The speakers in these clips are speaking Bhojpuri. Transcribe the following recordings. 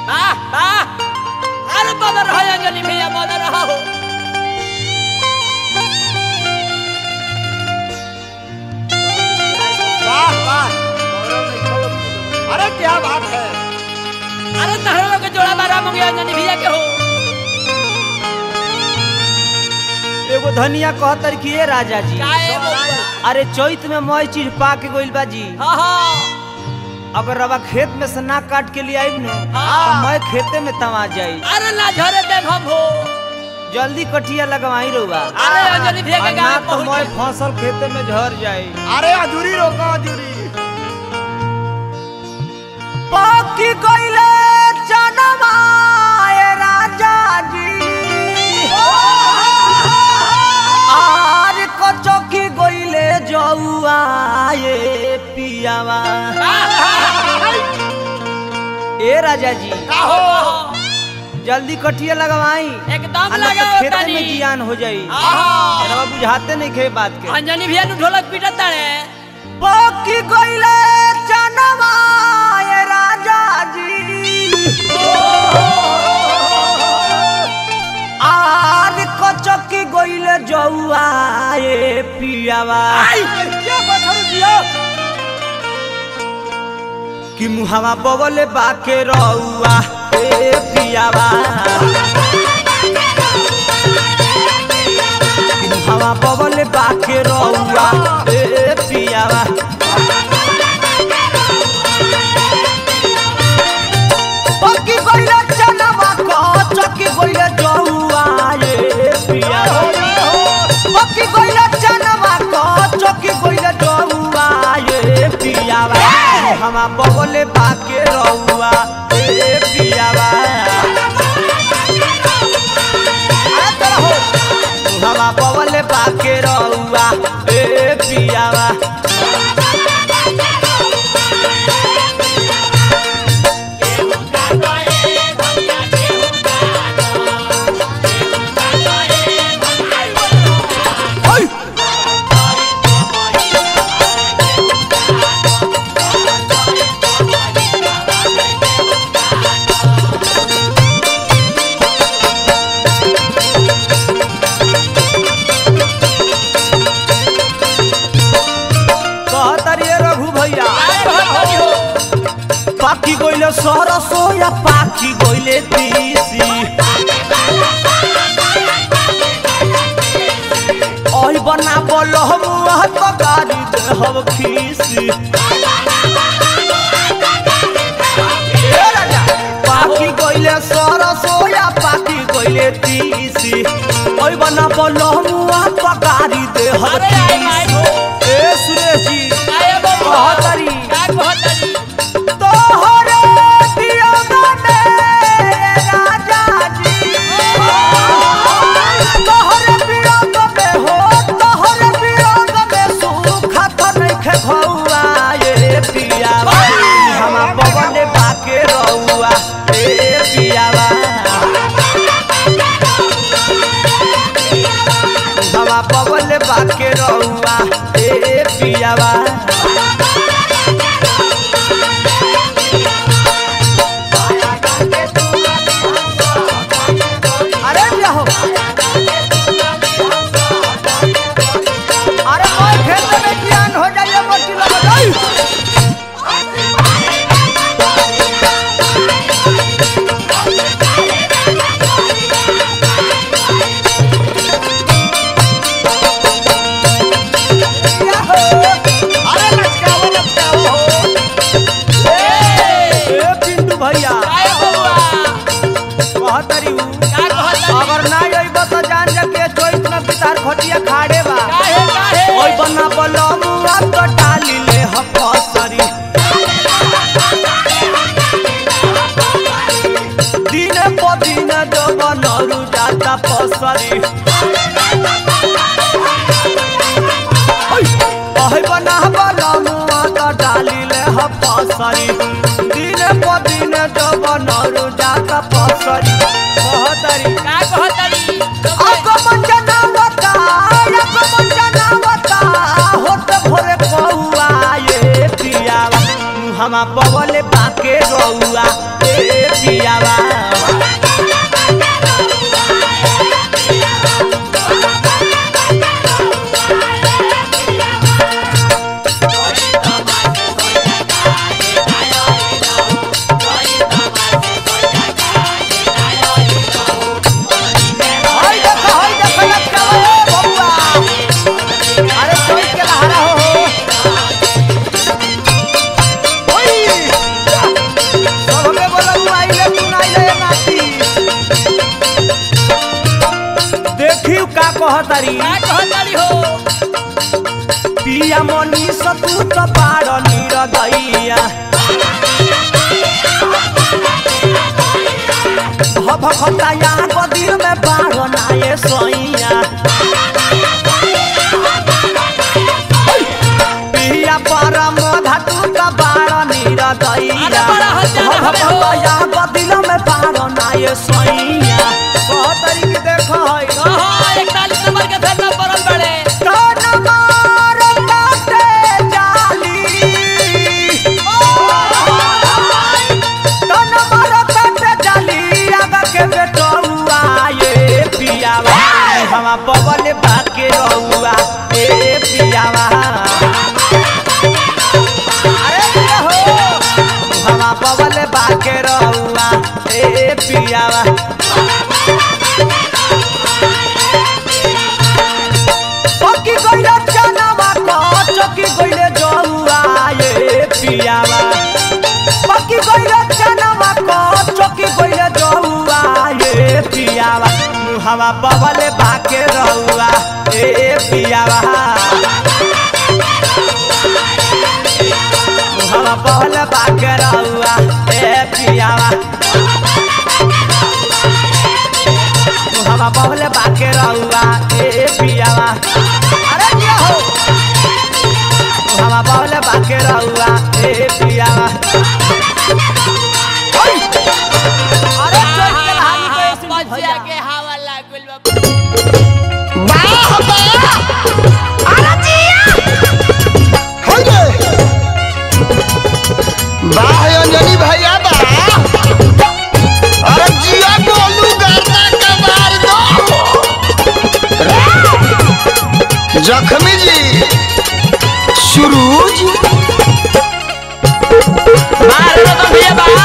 अरे बदल रहा है अंजनी भैया बदल रहा हो। वाह वाह अरे क्या बात है। अरे तहरा के जोड़ा बारा मंगे अंजनी भैया के हो। एगो धनिया कहतर कि ए राजा जी अरे चैत में मई चीज पा के गोइल बाजी। अगर रवा खेत में से ना काट के लिए आई न तो मैं खेते में तमा जाई। अरे ना झरे देख हम हो जल्दी कटिया लगवाई रहुआ। अरे अंजनी भैया के गांव तो मैं फसल खेते में झर जाई। अरे अधूरी रोको अधूरी पाकी गइले जनवा ए राजा जी आर कचकी गइले जौआ ए पियावा। ए राजा जी जल्दी कटिया लगवाई एकदम लगाओ खेत में जियान हो जाई। रवा बुझाते नहीं खे बात के। अंजनी भैया नु ढोलक पीटता रे पाकी गइले जनवा ए राजा जी आर कचकी गइले जौआ ए पियावा। कि मुहावा बगले बाके रउआ ए पियावा। कि मुहावा बगले बाके रउआ ए पियावा। पकी गइले चनवा को चकी गइले जौआ ए पियावा। पकी गइले चनवा को चकी गइले जौआ ए पियावा। हमा बगले बाके रउआ ए पियावा। हमा बगले बाके रउआ ए पियावा। पाकी गइले सरसो या पाकी गइले तीसी ओइ बना बोलहम तो गाड़ी देहब खीसी। पाकी गइले सरसो या पाकी गइले तीसी ओइ बना बोलहम तो गाड़ी देहब खीसी। ए सुरेश जी कहतरी बगल बाके रउआ ए पियावा। अरे हो अरे कोई खेत में जियान हो जाइए मोटी लग जाई। अगर ना अइब तो जान जा के चोइत में पितार खटिया खाड़े बा। ओइ बना बलमुआ तो डाली ले ह फसरी दिन प दिन जब नरु जाता फसरी। ओइ बना बलमुआ तो डाली ले ह फसरी दिन प दिन जब नरु जाता फसरी। कहतरी हमा बगले बाके रउआ ए पियावा कहतारी हो पिया मनी सतू तो पाड़ निरदैया भखताया बदिल में बाड़ नाये सैया पिया परम धातु तो पाड़ निरदैया भखताया बदिल में बाड़ नाये सैया कहतारी की देखो हवा बबल बाके रहुआ ए पियावा अरे हो हवा बबल बाके रहुआ ए पियावा पकी गइले चनवा को चकी गइले जहुआ ए पियावा पकी गइले चनवा को चकी गइले जहुआ ए पियावा हवा बबल बाके रहुआ ए पियावा हवा बबल बाके रहुआ ए पियावा हवा बबल बाके रहुआ ए पियावा अरे क्या हो हवा बबल बाके रहुआ ए पियावा अरे भैया के हवा लागल वाह वाह अरे जिया होइले वाह अंजनी भैया वाह अरे जिया गोलू गर्दा के मार दो जख्मी जी सुरूज मार दो तो भैया बा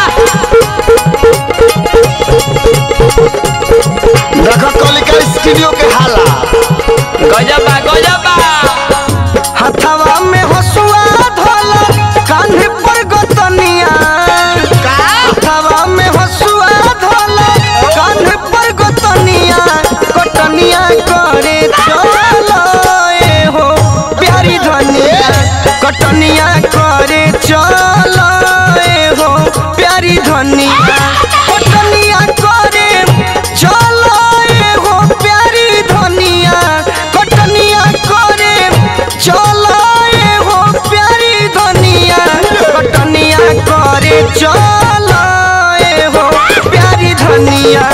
देखो कलिका स्टूडियो के हाला गजब हथवा में हसुआ धोला कान्हे पर गतनिया हथवा में हसुआ धोला कान्हे पर गतनिया कटनिया करे चलो ए हो प्यारी धनिया कटनिया करे चलो ए हो प्यारी धनिया कटनिया करे चलो ए हो प्यारी धनिया कटनिया करे चलो ए हो प्यारी धनिया कटनिया करे चलो ए हो प्यारी धनिया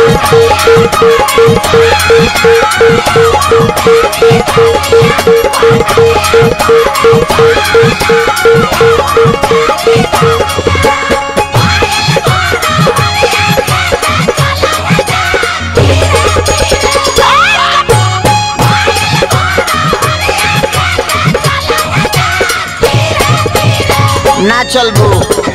ना चलबो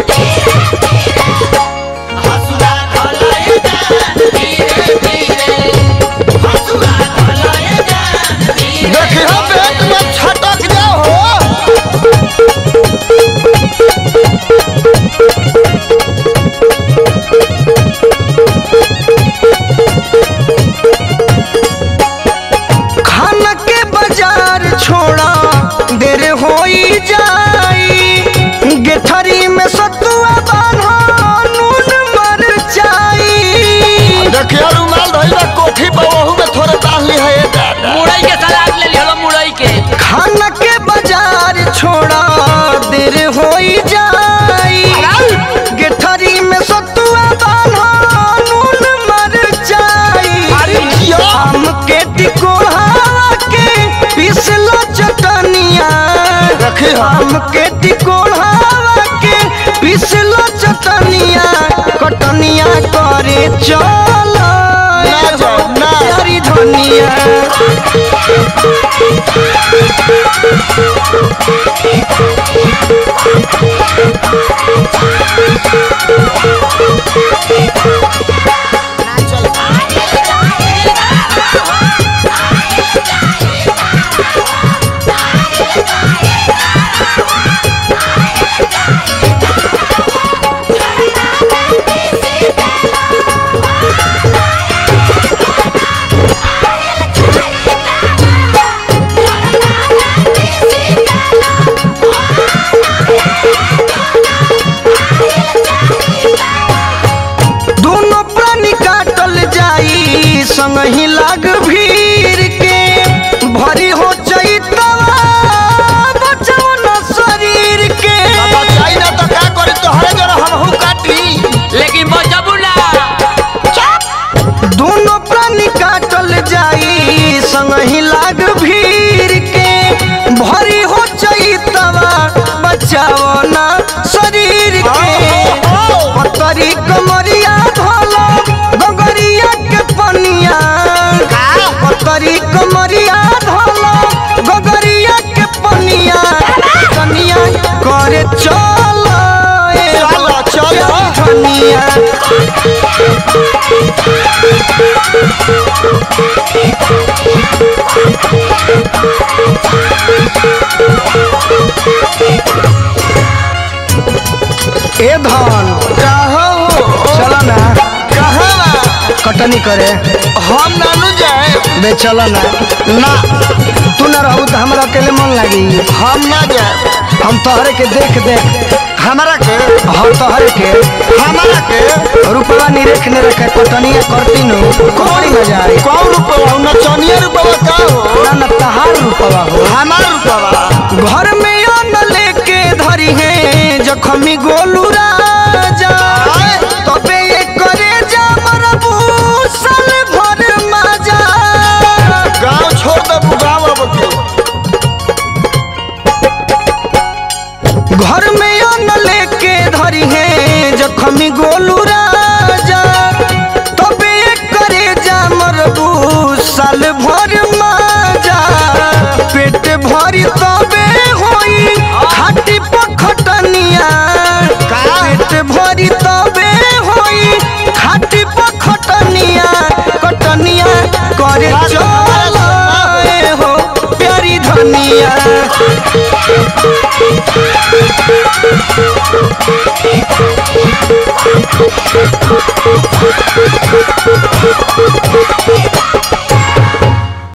देखियो पेट में छटक जाओ खाना के बाजार छोड़ा देर होई जाई गेठरी में सतुआ बान्हा नून मरचाई देखियो रुमाल धइला कोठी बहू में थोड़े डाली है मुरई के सलाद ले लियो मुरई के खाना के बाजार छोड़ा देर होई जाई गेठरी में सतुआ बान्हा नून मरचाई आम के टिकोड़ा के पिसलो चटनिया आम के टिकोड़ा के पिसलो धनिया कटनिया करे चल प्यारी धनिया। संग ही लाग भीड़ के भरी हो चैतवा बचाओ न शरीर के बचाई ना तो का करे तो हरे जरा हमहू काटी लेकिन बचबू ना दोनों प्राणी काटल जाई संग ही लाग भीड़ के भरी हो चैतवा बचाओ न शरीर के पतरी कमरिया धोलो गगरिया के पनिया पतरी कमरिया धोलो गगरिया के पनिया कनिया करे चल चल धनिया। ए धन चला ना कहाँ कटनी करे हम नानू जाए बे चला ना ना तू ना रहू तो हमरा अकेले मन लगी हम ना जाए हम तोहरे के देख देख हमारा के हम तोहरे के हमारा के रुपवा निरेख ने रखे कटनिया करती नु कौड़ी न जाए कौन रुपवा ना चनिया रुपवा का हो ना न तहार रुपवा हो हमारा रुपवा घर में अन्न लेके धरी है जखमी गोलू राजा तबे ये करे जा मरबू साल भर मजा गाँव छोड़ दे गाँव अब के घर में अन्न लेके धरी है जखमी गोलू राजा तबे ये करे जा मरबू साल भर मजा पेट भरी तबे होई खाटी पखटनिया पेट भरी तबे होई खाटी पखटनिया कटनिया करे चल हो प्यारी धनिया।